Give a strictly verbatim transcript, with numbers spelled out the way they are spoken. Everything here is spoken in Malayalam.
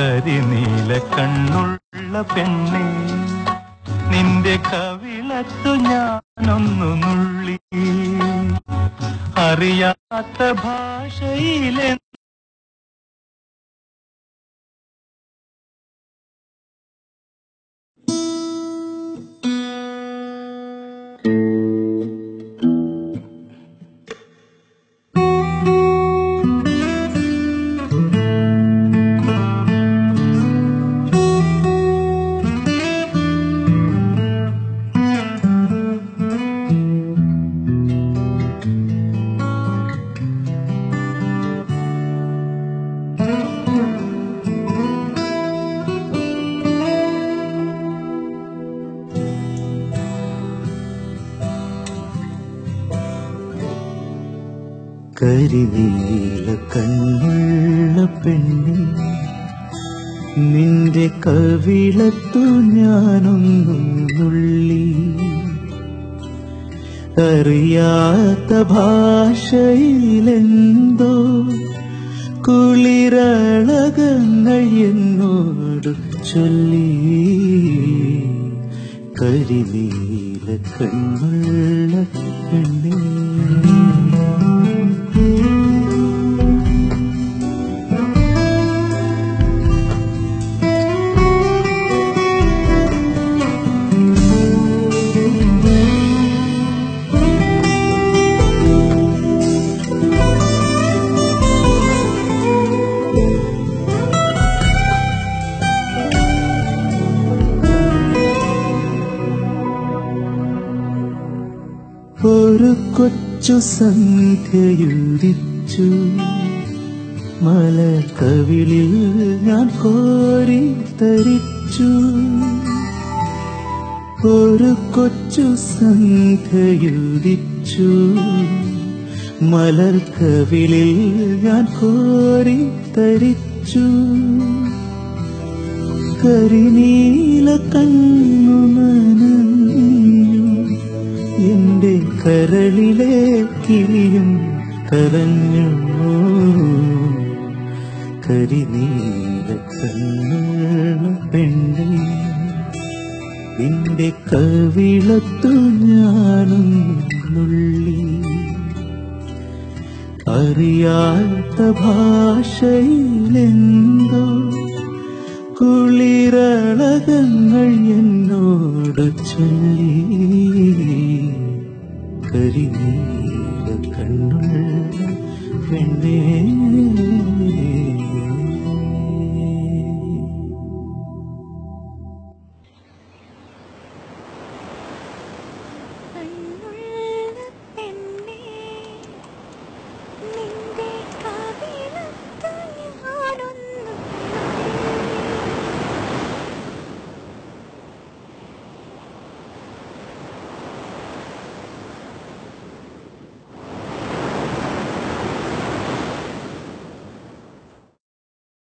കരിനീല കണ്ണുള്ള പെണ്ണേ, നിന്റെ കവിളത്തു ഞാനൊന്നു നുള്ളി. അറിയാത്ത ഭാഷയിലെ കരിനീല കണ്ണുള്ള പെണ്ണേ, നിന്റെ കവിളത്തു ഞാനൊന്നു നുള്ളി. അറിയാത്ത ഭാഷയിലെന്തോ കുളിരളകങ്ങൾ എന്നോട് ചൊല്ലി. കരിനീല കണ്ണുള്ള പെണ്ണേ, ഒരു കൊച്ചു സന്ധ്യയുദിച്ചു, മലക്കവിളിൽ ഞാൻ കോരി തരിച്ചു. ഒരു കൊച്ചു സന്ധ്യയുദിച്ചു, മലർക്കവിളിൽ ഞാൻ കോരി തരിച്ചു. കരിനീല കണ്ണു നനഞ്ഞു, എന്റെ കരളിലെ കിളിയും കരഞ്ഞു. കരിനീല കണ്ണുള്ള പെണ്ണേ, നിന്റെ കവിളത്തു ഞാനും നുള്ളി. അറിയാത്ത ഭാഷയിലെന്തോ കുളിരളകങ്ങൾ എന്നോട് ചൊല്ലി. കരിനീല കണ്ണുള്ള പെണ്ണേ, കണ്ണു